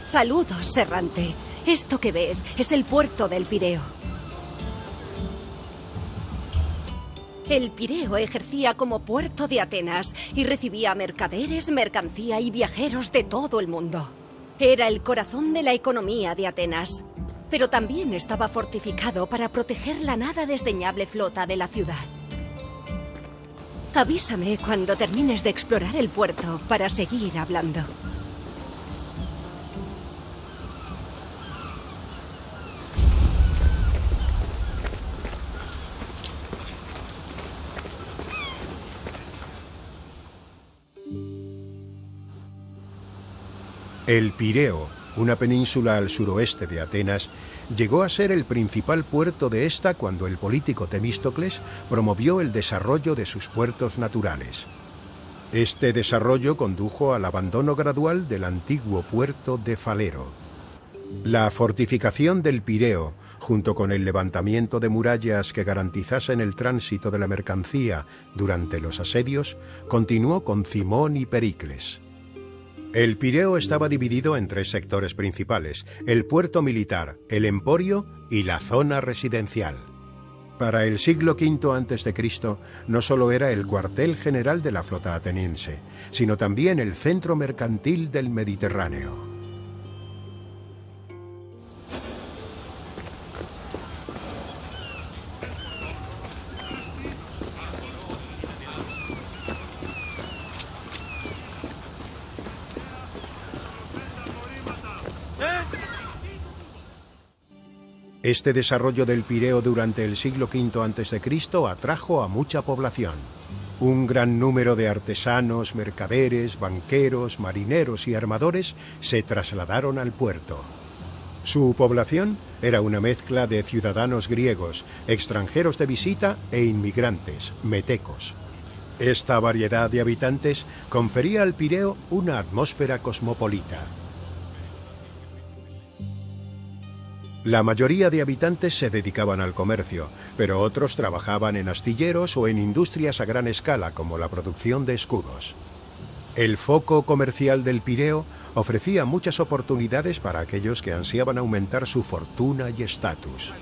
Saludos, Serrante. Esto que ves es el puerto del Pireo. El Pireo ejercía como puerto de Atenas y recibía mercaderes, mercancía y viajeros de todo el mundo. Era el corazón de la economía de Atenas, pero también estaba fortificado para proteger la nada desdeñable flota de la ciudad. Avísame cuando termines de explorar el puerto para seguir hablando. El Pireo, una península al suroeste de Atenas, llegó a ser el principal puerto de esta cuando el político Temístocles promovió el desarrollo de sus puertos naturales. Este desarrollo condujo al abandono gradual del antiguo puerto de Falero. La fortificación del Pireo, junto con el levantamiento de murallas que garantizasen el tránsito de la mercancía durante los asedios, continuó con Cimón y Pericles. El Pireo estaba dividido en tres sectores principales: el puerto militar, el emporio y la zona residencial. Para el siglo V a.C., no solo era el cuartel general de la flota ateniense, sino también el centro mercantil del Mediterráneo. Este desarrollo del Pireo durante el siglo V a.C. atrajo a mucha población. Un gran número de artesanos, mercaderes, banqueros, marineros y armadores se trasladaron al puerto. Su población era una mezcla de ciudadanos griegos, extranjeros de visita e inmigrantes, metecos. Esta variedad de habitantes confería al Pireo una atmósfera cosmopolita. La mayoría de habitantes se dedicaban al comercio, pero otros trabajaban en astilleros o en industrias a gran escala, como la producción de escudos. El foco comercial del Pireo ofrecía muchas oportunidades para aquellos que ansiaban aumentar su fortuna y estatus.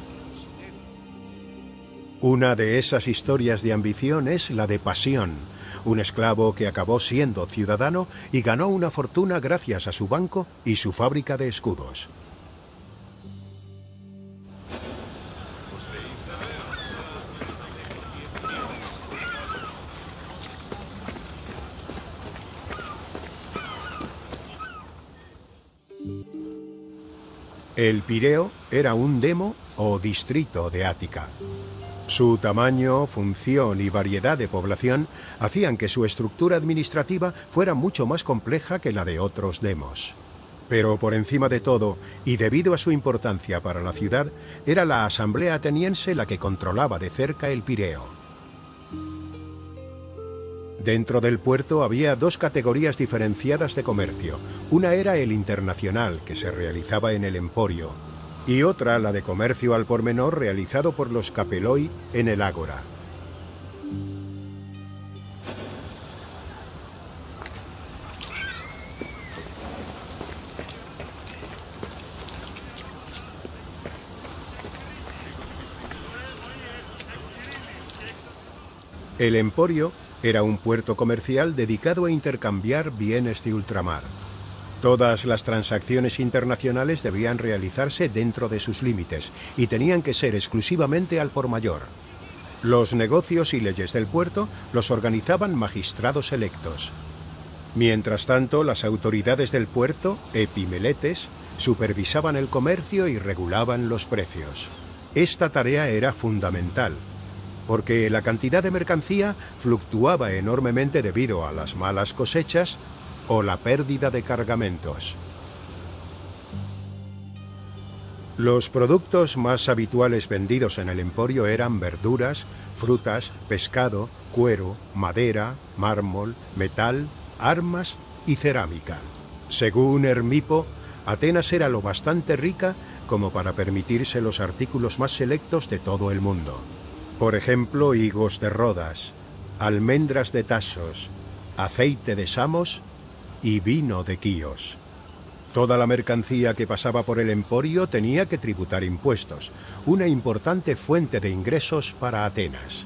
Una de esas historias de ambición es la de Pasión, un esclavo que acabó siendo ciudadano y ganó una fortuna gracias a su banco y su fábrica de escudos. El Pireo era un demo o distrito de Ática. Su tamaño, función y variedad de población hacían que su estructura administrativa fuera mucho más compleja que la de otros demos. Pero por encima de todo, y debido a su importancia para la ciudad, era la asamblea ateniense la que controlaba de cerca el Pireo. Dentro del puerto había dos categorías diferenciadas de comercio. Una era el internacional, que se realizaba en el emporio, y otra la de comercio al por menor realizado por los capeloi en el ágora. El emporio era un puerto comercial dedicado a intercambiar bienes de ultramar. Todas las transacciones internacionales debían realizarse dentro de sus límites y tenían que ser exclusivamente al por mayor. Los negocios y leyes del puerto los organizaban magistrados electos. Mientras tanto, las autoridades del puerto, epimeletes, supervisaban el comercio y regulaban los precios. Esta tarea era fundamental, porque la cantidad de mercancía fluctuaba enormemente debido a las malas cosechas o la pérdida de cargamentos. Los productos más habituales vendidos en el emporio eran verduras, frutas, pescado, cuero, madera, mármol, metal, armas y cerámica. Según Hermipo, Atenas era lo bastante rica como para permitirse los artículos más selectos de todo el mundo. Por ejemplo, higos de Rodas, almendras de Tasos, aceite de Samos y vino de Quíos. Toda la mercancía que pasaba por el emporio tenía que tributar impuestos, una importante fuente de ingresos para Atenas.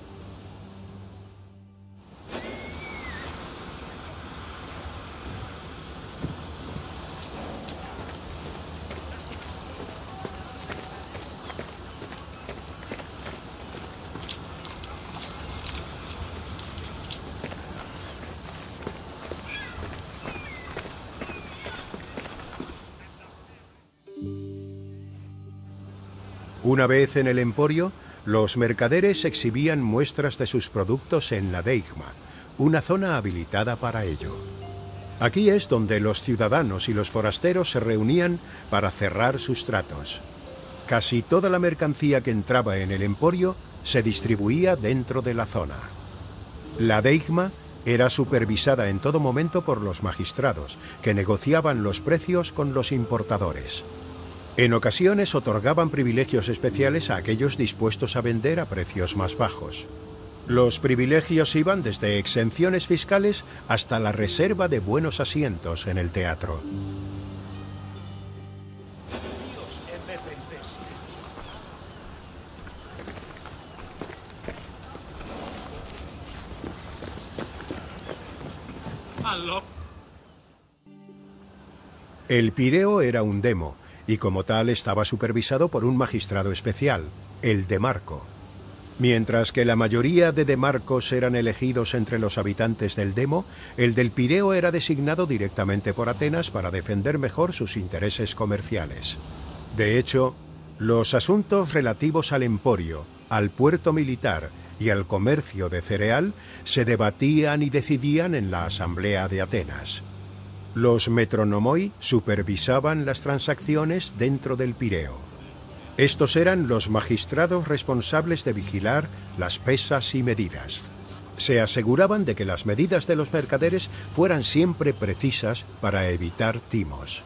Una vez en el emporio, los mercaderes exhibían muestras de sus productos en la deigma, una zona habilitada para ello. Aquí es donde los ciudadanos y los forasteros se reunían para cerrar sus tratos. Casi toda la mercancía que entraba en el emporio se distribuía dentro de la zona. La deigma era supervisada en todo momento por los magistrados, que negociaban los precios con los importadores. En ocasiones otorgaban privilegios especiales a aquellos dispuestos a vender a precios más bajos. Los privilegios iban desde exenciones fiscales hasta la reserva de buenos asientos en el teatro. El Pireo era un demo, y como tal estaba supervisado por un magistrado especial, el demarco. Mientras que la mayoría de demarcos eran elegidos entre los habitantes del demo, el del Pireo era designado directamente por Atenas para defender mejor sus intereses comerciales. De hecho, los asuntos relativos al emporio, al puerto militar y al comercio de cereal se debatían y decidían en la Asamblea de Atenas. Los metronomoi supervisaban las transacciones dentro del Pireo. Estos eran los magistrados responsables de vigilar las pesas y medidas. Se aseguraban de que las medidas de los mercaderes fueran siempre precisas para evitar timos.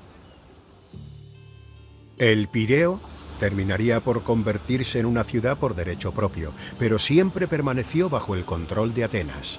El Pireo terminaría por convertirse en una ciudad por derecho propio, pero siempre permaneció bajo el control de Atenas.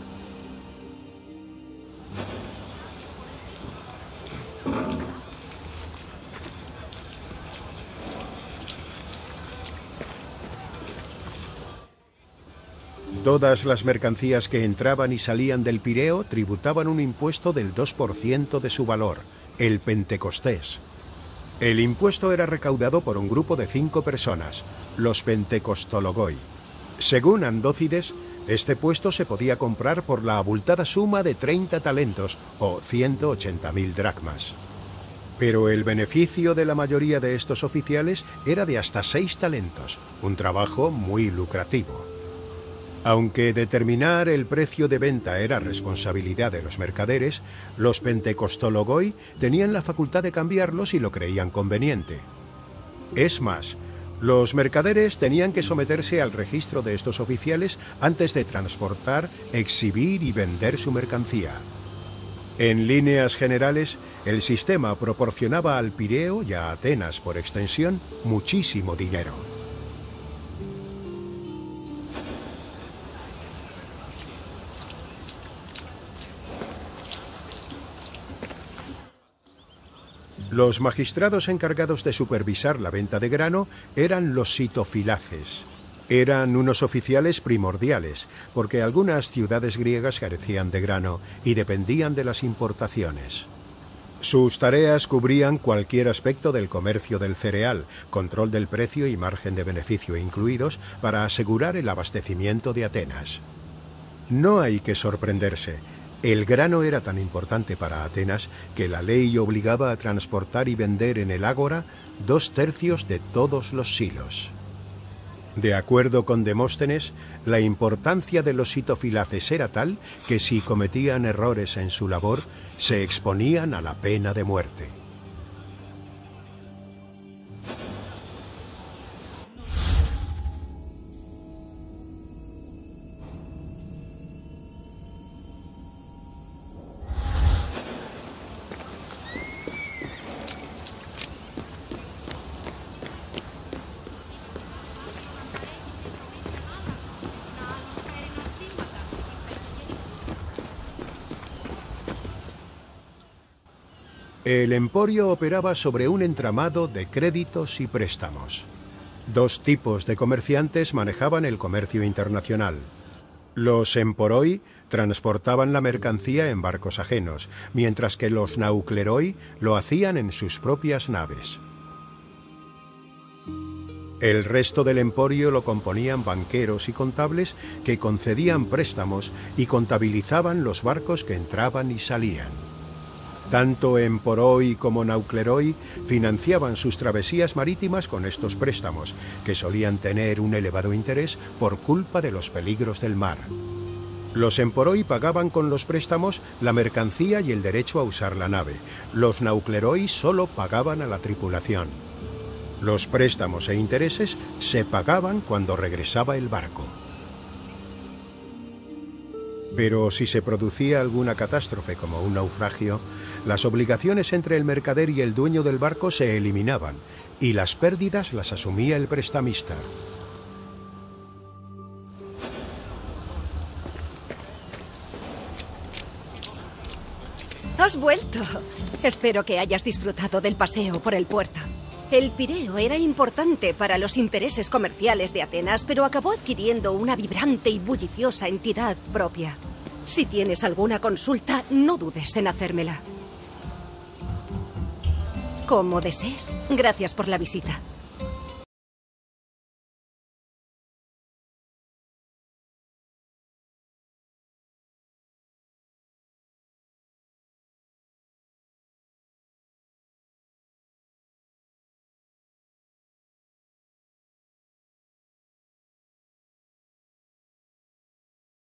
Todas las mercancías que entraban y salían del Pireo tributaban un impuesto del 2% de su valor, el pentecostés. El impuesto era recaudado por un grupo de 5 personas, los pentecostologoi. Según Andócides, este puesto se podía comprar por la abultada suma de 30 talentos o 180.000 dracmas. Pero el beneficio de la mayoría de estos oficiales era de hasta 6 talentos, un trabajo muy lucrativo. Aunque determinar el precio de venta era responsabilidad de los mercaderes, los pentecostologoi tenían la facultad de cambiarlo si lo creían conveniente. Es más, los mercaderes tenían que someterse al registro de estos oficiales antes de transportar, exhibir y vender su mercancía. En líneas generales, el sistema proporcionaba al Pireo y a Atenas, por extensión, muchísimo dinero. Los magistrados encargados de supervisar la venta de grano eran los sitofilaces. Eran unos oficiales primordiales, porque algunas ciudades griegas carecían de grano y dependían de las importaciones. Sus tareas cubrían cualquier aspecto del comercio del cereal, control del precio y margen de beneficio incluidos, para asegurar el abastecimiento de Atenas. No hay que sorprenderse. El grano era tan importante para Atenas que la ley obligaba a transportar y vender en el ágora 2/3 de todos los silos. De acuerdo con Demóstenes, la importancia de los sitofilaces era tal que si cometían errores en su labor, se exponían a la pena de muerte. El emporio operaba sobre un entramado de créditos y préstamos. Dos tipos de comerciantes manejaban el comercio internacional. Los emporoi transportaban la mercancía en barcos ajenos, mientras que los naukleroi lo hacían en sus propias naves. El resto del emporio lo componían banqueros y contables que concedían préstamos y contabilizaban los barcos que entraban y salían. Tanto emporoi como naukleroi financiaban sus travesías marítimas con estos préstamos, que solían tener un elevado interés por culpa de los peligros del mar. Los emporoi pagaban con los préstamos la mercancía y el derecho a usar la nave. Los naukleroi solo pagaban a la tripulación. Los préstamos e intereses se pagaban cuando regresaba el barco. Pero si se producía alguna catástrofe como un naufragio, las obligaciones entre el mercader y el dueño del barco se eliminaban y las pérdidas las asumía el prestamista. ¡Has vuelto! Espero que hayas disfrutado del paseo por el puerto. El Pireo era importante para los intereses comerciales de Atenas, pero acabó adquiriendo una vibrante y bulliciosa entidad propia. Si tienes alguna consulta, no dudes en hacérmela. Como desees. Gracias por la visita.